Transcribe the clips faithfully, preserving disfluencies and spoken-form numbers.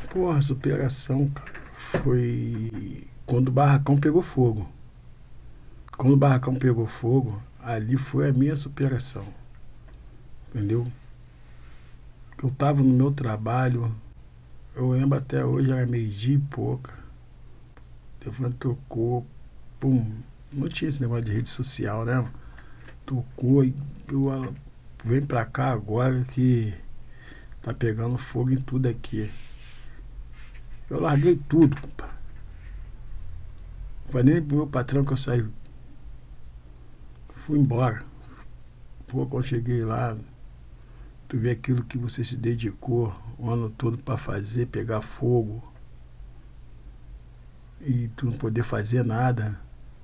Porra, superação, cara, foi quando o barracão pegou fogo. Quando o barracão pegou fogo, ali foi a minha superação. Entendeu? Eu tava no meu trabalho, eu lembro até hoje, era meio-dia e pouca. O telefone tocou, pum. Não tinha esse negócio de rede social, né? Tocou e eu, ela, vem pra cá agora que tá pegando fogo em tudo aqui. Eu larguei tudo, compa. Não falei nem pro meu patrão que eu saí. Fui embora. Pô, quando cheguei lá, tu vê aquilo que você se dedicou o ano todo para fazer, pegar fogo. E tu não poder fazer nada.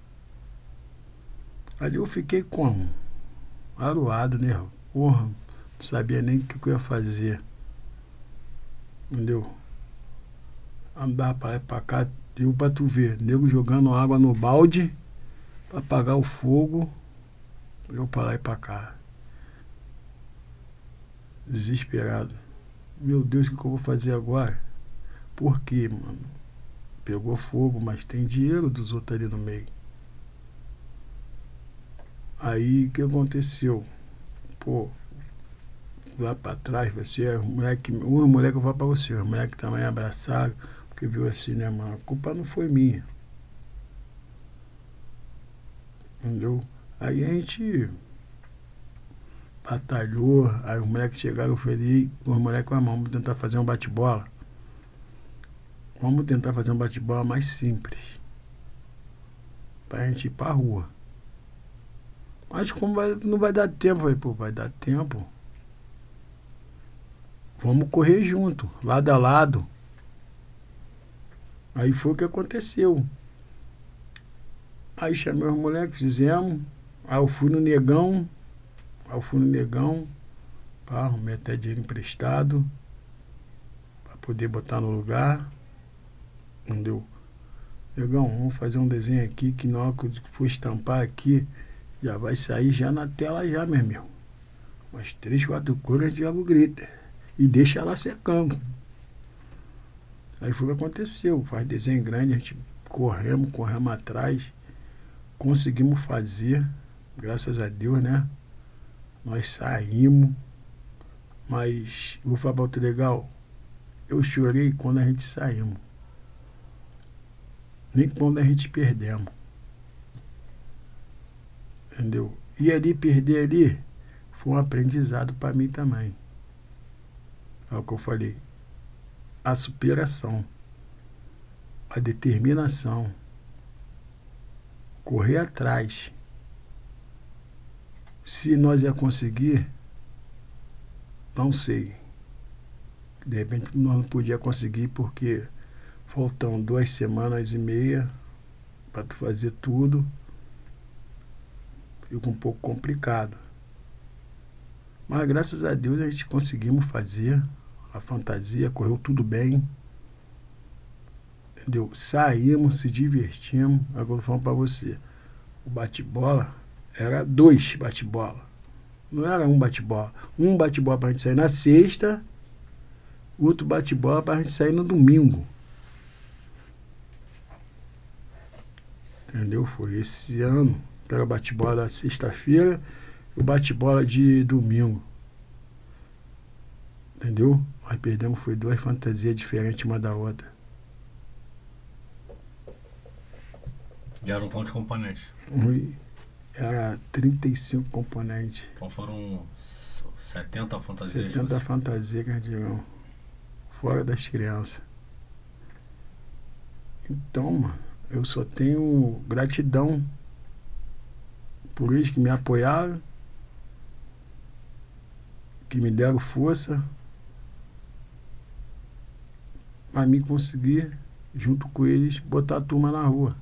Ali eu fiquei como? Aruado, né? Porra, não sabia nem o que eu ia fazer. Entendeu? Andar pra lá e pra cá, eu pra tu ver, nego jogando água no balde pra apagar o fogo, eu pra lá e pra cá. Desesperado. Meu Deus, o que eu vou fazer agora? Por quê, mano? Pegou fogo, mas tem dinheiro dos outros ali no meio. Aí, o que aconteceu? Pô, lá pra trás, você é moleque, uma mulher que eu vou pra você, uma mulher que também abraçaram, porque viu assim, né, mano? A culpa não foi minha. Entendeu? Aí a gente batalhou, aí os moleques chegaram, eu falei, os moleques, vamos tentar fazer um bate-bola. Vamos tentar fazer um bate-bola mais simples. Pra gente ir pra rua. Mas como vai, não vai dar tempo, eu falei, pô, vai dar tempo. Vamos correr junto, lado a lado. Aí foi o que aconteceu. Aí chamei os moleques, fizemos. Aí eu fui no Negão. Aí eu fui no Negão. Pá, arrumei até dinheiro emprestado. Pra poder botar no lugar. Não deu. Negão, vamos fazer um desenho aqui que na hora que eu for estampar aqui, já vai sair já na tela já, meu irmão. Umas três, quatro cores a gente joga o glitter. E deixa ela secando. Aí foi o que aconteceu. Faz desenho grande, a gente corremos, corremos atrás. Conseguimos fazer, graças a Deus, né? Nós saímos. Mas, vou falar para outro legal, eu chorei quando a gente saímos. Nem quando a gente perdemos. Entendeu? E ali, perder ali, foi um aprendizado para mim também. É o que eu falei. A superação. A determinação. Correr atrás. Se nós ia conseguir, não sei. De repente nós não podíamos conseguir porque faltam duas semanas e meia para tu fazer tudo. Fica um pouco complicado. Mas graças a Deus a gente conseguimos fazer a fantasia, correu tudo bem. Entendeu? Saímos, se divertimos. Agora eu falo para você. O bate-bola era dois bate-bola. Não era um bate-bola. Um bate-bola para a gente sair na sexta, outro bate-bola para a gente sair no domingo. Entendeu? Foi esse ano. Era o bate-bola da sexta-feira e o bate-bola de domingo. Entendeu? Nós perdemos, foi duas fantasias diferentes uma da outra. E eram quantos componentes? Era trinta e cinco componentes. Então foram setenta fantasias? setenta fantasias que a gente jogou. Fora das crianças. Então, mano, eu só tenho gratidão por eles que me apoiaram, que me deram força para mim conseguir, junto com eles, botar a turma na rua.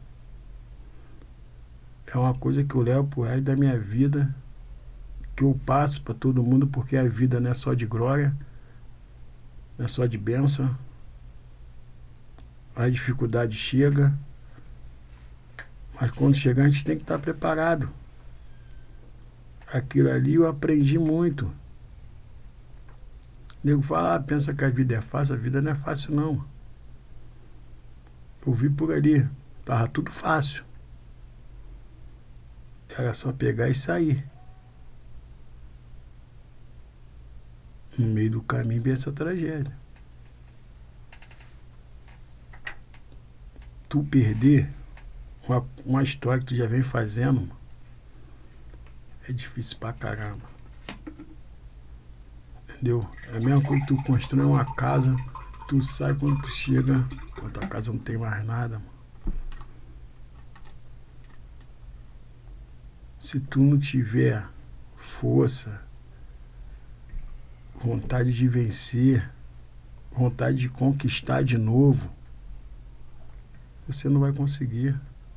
É uma coisa que eu levo pro resto da minha vida, que eu passo para todo mundo, porque a vida não é só de glória, não é só de bênção. A dificuldade chega, mas quando chegar a gente tem que estar preparado. Aquilo ali eu aprendi muito. nego fala, ah, pensa que a vida é fácil, a vida não é fácil não. Eu vi por ali, tava tudo fácil. Era só pegar e sair. No meio do caminho veio essa tragédia. Tu perder uma, uma história que tu já vem fazendo é difícil pra caramba. Entendeu? É a mesma coisa que tu constrói uma casa, tu sai quando tu chega, a tua casa não tem mais nada, mano. Se tu não tiver força, vontade de vencer, vontade de conquistar de novo, você não vai conseguir.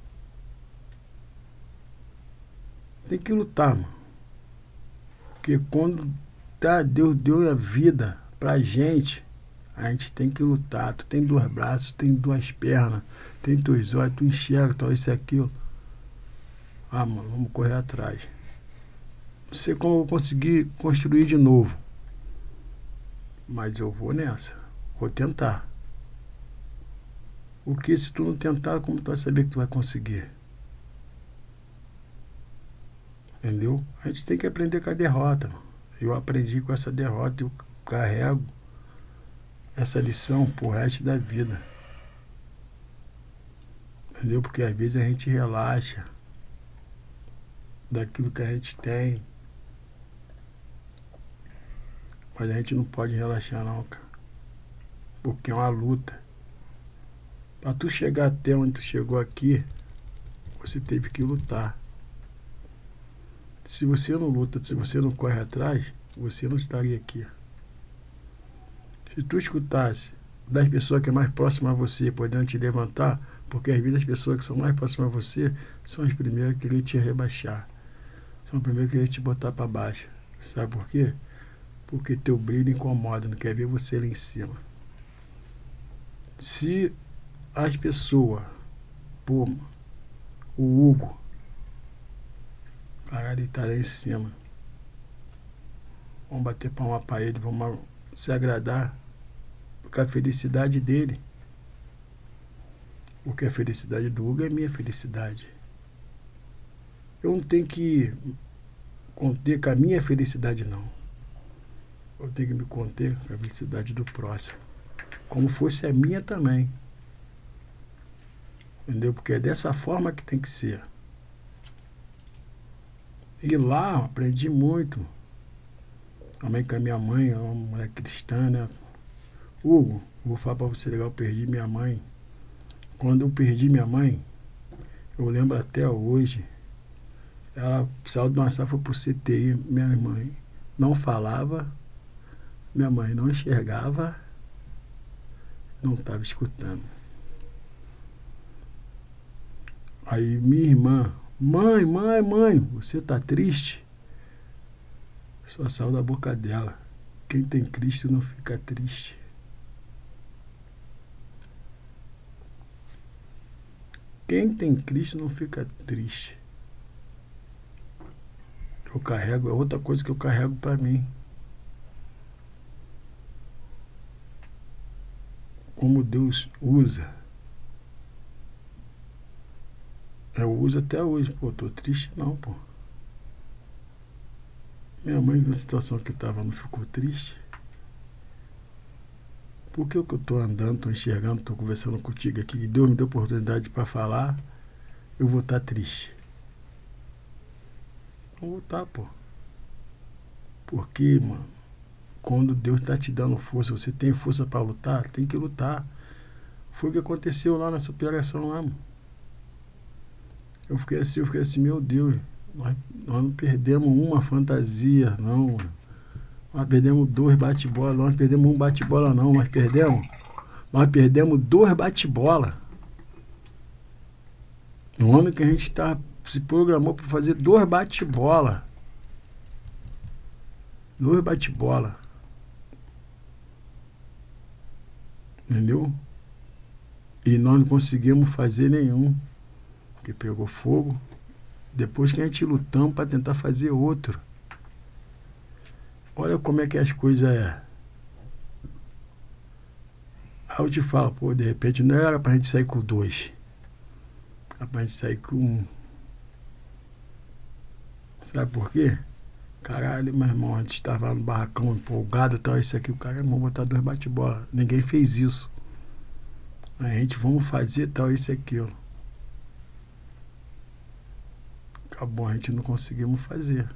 Tem que lutar, mano. Porque quando tá, Deus deu a vida pra gente, a gente tem que lutar. Tu tem dois braços, tem duas pernas, tem dois olhos, tu enxerga, tal, isso e aquilo. Ah, mano, vamos correr atrás. Não sei como eu vou conseguir construir de novo. Mas eu vou nessa. Vou tentar. Porque se tu não tentar, como tu vai saber que tu vai conseguir? Entendeu? A gente tem que aprender com a derrota. Eu aprendi com essa derrota e eu carrego essa lição pro resto da vida. Entendeu? Porque às vezes a gente relaxa daquilo que a gente tem. Mas a gente não pode relaxar não, cara. Porque é uma luta. Pra tu chegar até onde tu chegou aqui, você teve que lutar. Se você não luta, se você não corre atrás, você não estaria aqui. Se tu escutasse das pessoas que é mais próximas a você, podendo te levantar, porque às vezes as pessoas que são mais próximas a você são as primeiras que querem te rebaixar. São as primeiras que querem te botar para baixo. Sabe por quê? Porque teu brilho incomoda, não quer ver você lá em cima. Se as pessoas, pô, o Hugo, caralho, ele tá lá em cima. Vamos bater palma pra ele, vamos se agradar com a felicidade dele. Porque a felicidade do Hugo é minha felicidade. Eu não tenho que conter com a minha felicidade, não. Eu tenho que me conter com a felicidade do próximo. Como fosse a minha também. Entendeu? Porque é dessa forma que tem que ser. E lá aprendi muito. Também com a minha mãe, uma mulher cristã, né? Hugo, vou falar pra você legal, eu perdi minha mãe. Quando eu perdi minha mãe, eu lembro até hoje, ela saiu de uma sala, foi pro C T I, minha mãe não falava, minha mãe não enxergava, não estava escutando. Aí minha irmã, mãe, mãe, mãe, você tá triste? Só saiu da boca dela. Quem tem Cristo não fica triste. Quem tem Cristo não fica triste. Eu carrego, é outra coisa que eu carrego para mim. Como Deus usa. Eu uso até hoje. Pô, tô triste não, pô. Minha mãe, na situação que estava, não ficou triste. Por que eu estou andando, estou enxergando, estou conversando contigo aqui, e Deus me deu oportunidade para falar, eu vou estar triste? Não vou estar, pô. Porque, mano, quando Deus está te dando força, você tem força para lutar, tem que lutar. Foi o que aconteceu lá nessa operação lá, mano. Eu fiquei assim, eu fiquei assim, meu Deus, nós, nós não perdemos uma fantasia, não, mano. Nós perdemos dois bate-bola, nós perdemos um bate-bola não, nós perdemos, nós perdemos dois bate-bola. No ano que a gente tá, se programou para fazer dois bate-bola. Dois bate-bola. Entendeu? E nós não conseguimos fazer nenhum. Porque pegou fogo. Depois que a gente lutamos para tentar fazer outro. Olha como é que as coisas é. Aí eu te falo, pô, de repente não era pra gente sair com dois. Era pra gente sair com um. Sabe por quê? Caralho, meu irmão, a gente estava no barracão empolgado e tal, isso aqui, o cara, vamos botar dois bate-bola. Ninguém fez isso. A gente, vamos fazer tal, isso e aquilo. Acabou, a gente não conseguimos fazer.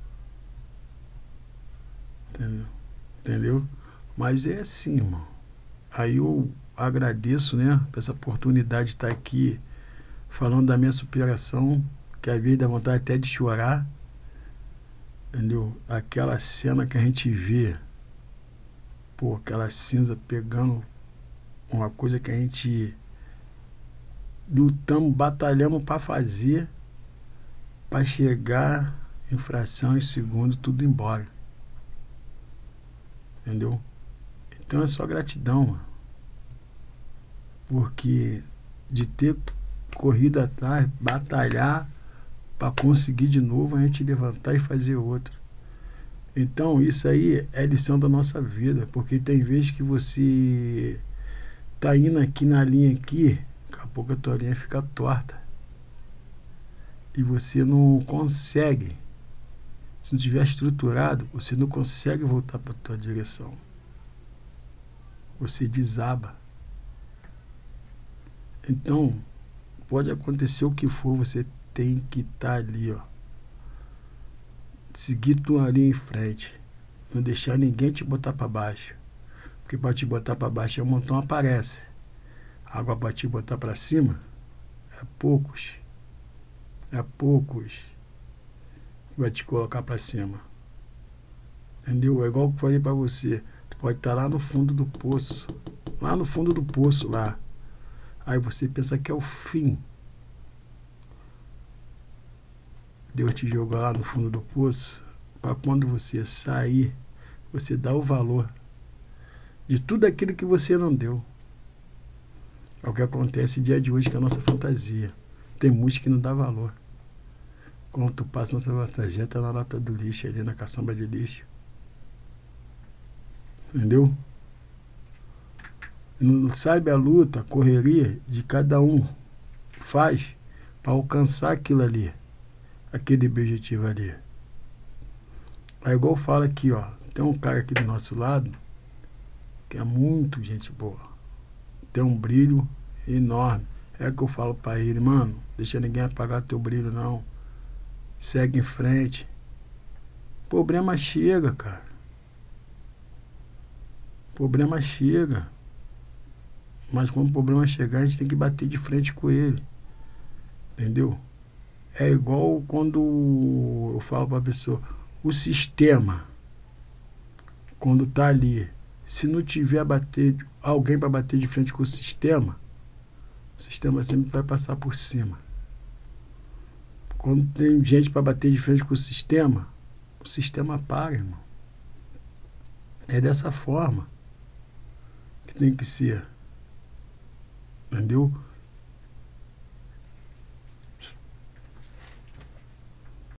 Entendeu? Entendeu? Mas é assim, irmão. Aí eu agradeço, né, por essa oportunidade de estar aqui falando da minha superação, que às vezes dá vontade até de chorar. Entendeu? Aquela cena que a gente vê, pô, aquela cinza pegando uma coisa que a gente lutamos, batalhamos para fazer, para chegar em fração em segundo, tudo embora. Entendeu? Então é só gratidão, mano. Porque de ter corrido atrás, batalhar para conseguir de novo, a gente levantar e fazer outro. Então isso aí é lição da nossa vida, porque tem vezes que você tá indo aqui na linha aqui, daqui a pouco a tua linha fica torta. E você não consegue, se não tiver estruturado, você não consegue voltar para a tua direção. Você desaba. Então, pode acontecer o que for, você tem que estar ali, ó. Seguir tua linha em frente. Não deixar ninguém te botar para baixo. Porque para te botar para baixo, o montão aparece. Agora, para te botar para cima, é poucos. É poucos que vai te colocar para cima. Entendeu? É igual que eu falei para você. Tu pode estar lá no fundo do poço. Lá no fundo do poço, lá. Aí você pensa que é o fim. Deus te jogou lá no fundo do poço para quando você sair, você dá o valor de tudo aquilo que você não deu. É o que acontece no dia de hoje com a nossa fantasia. Tem música que não dá valor. Quando tu passa nossa fantasia, tá na lata do lixo, ali na caçamba de lixo. Entendeu? Não sabe a luta, a correria de cada um faz para alcançar aquilo ali. Aquele objetivo ali. É igual fala aqui, ó. Tem um cara aqui do nosso lado que é muito gente boa. Tem um brilho enorme. É que eu falo pra ele, mano, deixa ninguém apagar teu brilho, não. Segue em frente. Problema chega, cara. Problema chega. Mas quando o problema chegar, a gente tem que bater de frente com ele. Entendeu? É igual quando eu falo para a pessoa, o sistema, quando está ali, se não tiver bater, alguém para bater de frente com o sistema, o sistema sempre vai passar por cima. Quando tem gente para bater de frente com o sistema, o sistema para, irmão. É dessa forma que tem que ser. Entendeu?